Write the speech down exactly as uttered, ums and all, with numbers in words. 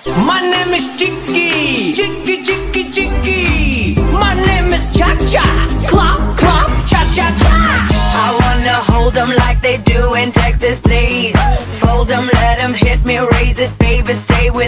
My name is Chicky, Chicky, Chicky, Chicky. My name is Cha Cha, Clop, Clop, Cha Cha Cha. I wanna hold them like they do in Texas, please. Fold them, let them hit me, raise it, baby, stay with